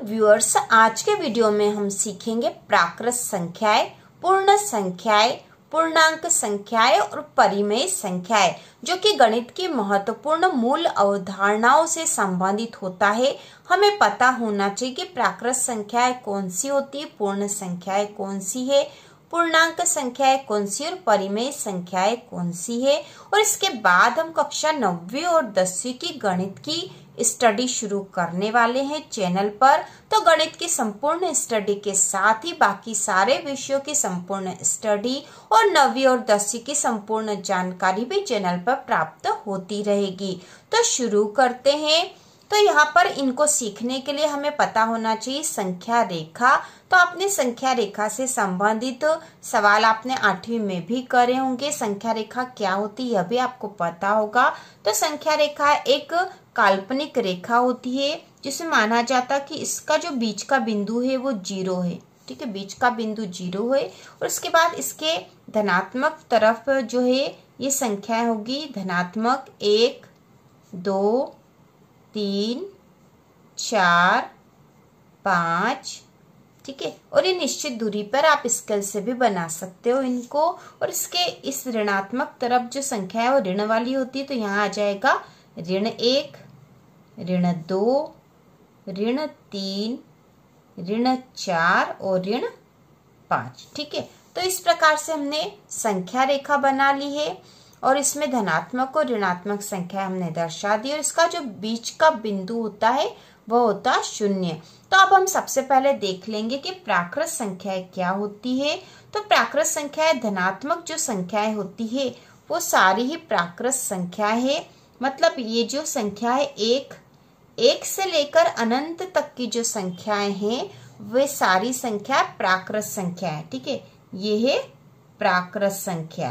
Viewers, आज के video में हम सीखेंगे प्राकृत संख्याएं, पूर्ण संख्याएं, पूर्णांक संख्याएं और परिमेय संख्याएं, जो कि गणित की महत्वपूर्ण मूल अवधारणाओं से संबंधित होता है। हमें पता होना चाहिए कि प्राकृत संख्याएं कौन सी होती है, पूर्ण संख्याएं कौन सी है, पूर्णांक संख्याएं कौन सी और परिमेय संख्याएं कौन सी है। और इसके बाद हम कक्षा 9वीं और 10वीं की गणित की स्टडी शुरू करने वाले हैं चैनल पर। तो गणित की संपूर्ण स्टडी के साथ ही बाकी सारे विषयों की संपूर्ण स्टडी और 9वीं और 10वीं की संपूर्ण जानकारी भी चैनल पर प्राप्त होती रहेगी। तो शुरू करते हैं। तो यहाँ पर इनको सीखने के लिए हमें पता होना चाहिए संख्या रेखा। तो आपने संख्या रेखा से संबंधित सवाल आपने 8वीं में भी करे होंगे। संख्या रेखा क्या होती है यह भी आपको पता होगा। तो संख्या रेखा एक काल्पनिक रेखा होती है जिसमें माना जाता है कि इसका जो बीच का बिंदु है वो 0 है। ठीक है, बीच का बिंदु 0 है और उसके बाद इसके धनात्मक तरफ जो है ये संख्या होगी धनात्मक 1, 2, 3, 4, 5। ठीक है, और ये निश्चित दूरी पर आप स्केल से भी बना सकते हो इनको। और इसके इस ऋणात्मक तरफ जो संख्या है वो ऋण वाली होती है। तो यहाँ आ जाएगा ऋण 1, ऋण 2, ऋण 3, ऋण 4 और ऋण 5। ठीक है, तो इस प्रकार से हमने संख्या रेखा बना ली है और इसमें धनात्मक और ऋणात्मक संख्या हमने दर्शा दी और इसका जो बीच का बिंदु होता है वह होता है 0। तो अब हम सबसे पहले देख लेंगे कि प्राकृत संख्याएं क्या होती है। तो प्राकृत संख्याएं धनात्मक जो संख्याएं होती है वो सारी ही प्राकृत संख्या है। मतलब ये जो संख्या है एक से लेकर अनंत तक की जो संख्याएं हैं वे सारी संख्या प्राकृत संख्या है। ठीक है, ये है प्राकृत संख्या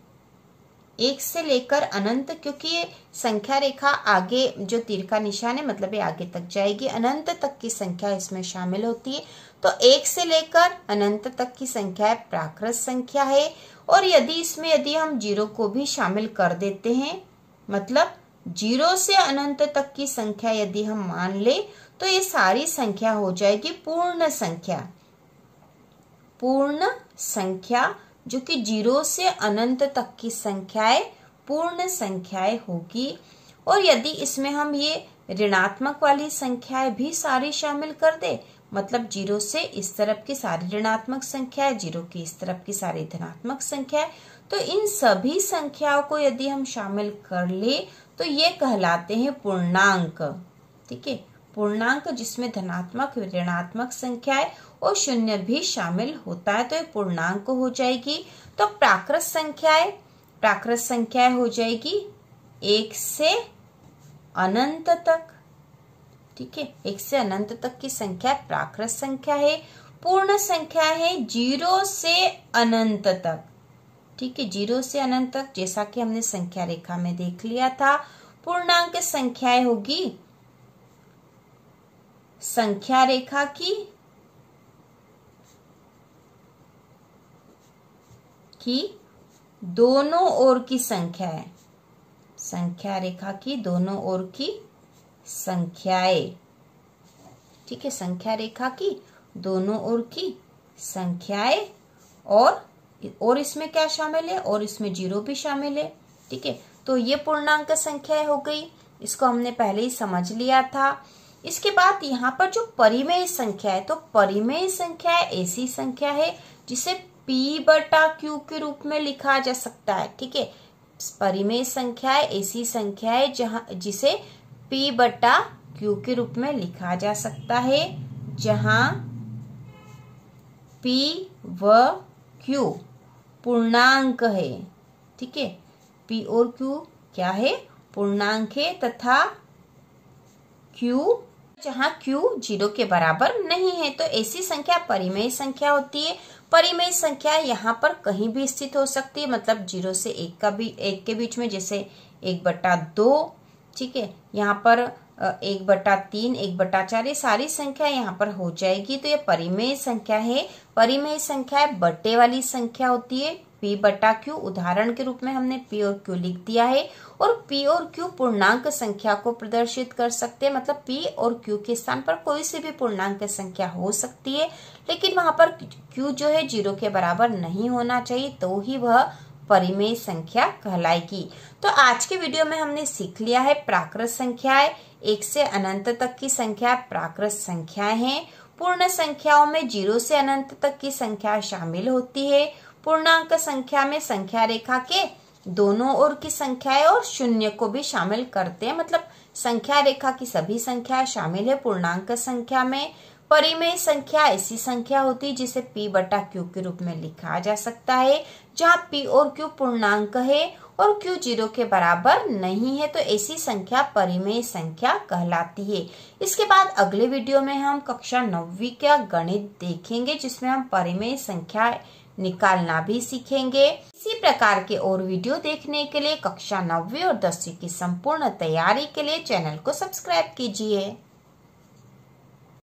1 से लेकर अनंत, क्योंकि ये संख्या रेखा आगे जो तीर का निशान है मतलब ये आगे तक जाएगी, अनंत तक की संख्या इसमें शामिल होती है। तो 1 से लेकर अनंत तक की संख्या प्राकृत संख्या है। और यदि हम 0 को भी शामिल कर देते हैं, मतलब 0 से अनंत तक की संख्या यदि हम मान ले तो ये सारी संख्या हो जाएगी पूर्ण संख्या। पूर्ण संख्या जो कि 0 से अनंत तक की संख्याएं पूर्ण संख्याएं होगी। और यदि इसमें हम ये ऋणात्मक वाली संख्याएं भी सारी शामिल कर दे, मतलब 0 से इस तरफ की सारी ऋणात्मक संख्याएं, 0 की इस तरफ की सारी धनात्मक संख्याएं, तो इन सभी संख्याओं को यदि हम शामिल कर ले तो ये कहलाते हैं पूर्णांक। ठीक है, पूर्णांक जिसमें धनात्मक ऋणात्मक संख्याएं और 0 भी शामिल होता है, तो ये पूर्णांक हो जाएगी। तो प्राकृत संख्याएं हो जाएगी 1 से अनंत तक। ठीक है, 1 से अनंत तक की संख्या प्राकृत संख्या है। पूर्ण संख्या है 0 से अनंत तक। ठीक है, 0 से अनंत तक, जैसा कि हमने संख्या रेखा में देख लिया था। पूर्णांक संख्याएं होगी संख्या रेखा की दोनों ओर की संख्याएं, संख्या रेखा की दोनों ओर की संख्याएं। ठीक है, संख्या रेखा की दोनों ओर की संख्याएं और इसमें क्या शामिल है, और इसमें 0 भी शामिल है। ठीक है, तो ये पूर्णांक संख्याएं हो गई, इसको हमने पहले ही समझ लिया था। इसके बाद यहाँ पर जो परिमेय संख्या है, तो परिमेय संख्या ऐसी संख्या है जिसे P/Q के रूप में लिखा जा सकता है। ठीक है, परिमेय संख्या ऐसी संख्या है जिसे P/Q के रूप में लिखा जा सकता है, जहां P व Q पूर्णांक है। ठीक है, P और Q क्या है, पूर्णांक है, तथा Q जहां Q 0 के बराबर नहीं है, तो ऐसी संख्या परिमेय संख्या होती है। परिमेय संख्या यहाँ पर कहीं भी स्थित हो सकती है, मतलब 0 से 1 के बीच में, जैसे 1/2। ठीक है, यहाँ पर 1/3, 1/4, ये सारी संख्या यहाँ पर हो जाएगी। तो ये परिमेय संख्या है। परिमेय संख्या बट्टे वाली संख्या होती है। P बटा Q, उदाहरण के रूप में हमने P और Q लिख दिया है। और P और Q पूर्णांक संख्या को प्रदर्शित कर सकते हैं, मतलब P और Q के स्थान पर कोई सी भी पूर्णांक संख्या हो सकती है, लेकिन वहां पर Q जो है 0 के बराबर नहीं होना चाहिए, तो ही वह परिमेय संख्या कहलाएगी। तो आज के वीडियो में हमने सीख लिया है प्राकृत संख्याएं, 1 से अनंत तक की संख्या प्राकृत संख्याएं हैं। पूर्ण संख्याओं में 0 से अनंत तक की संख्या शामिल होती है। पूर्णांक संख्या में संख्या रेखा के दोनों ओर की संख्याएं और शून्य को भी शामिल करते हैं, मतलब संख्या रेखा की सभी संख्याएं शामिल है पूर्णांक संख्या में। परिमेय संख्या ऐसी संख्या होती है जिसे P बटा Q के रूप में लिखा जा सकता है, जहाँ P और Q पूर्णांक है और Q 0 के बराबर नहीं है, तो ऐसी संख्या परिमेय संख्या कहलाती है। इसके बाद अगले वीडियो में हम कक्षा 9वीं का गणित देखेंगे, जिसमें हम परिमेय संख्या निकालना भी सीखेंगे। इसी प्रकार के और वीडियो देखने के लिए कक्षा 9वीं और 10वीं की संपूर्ण तैयारी के लिए चैनल को सब्सक्राइब कीजिए।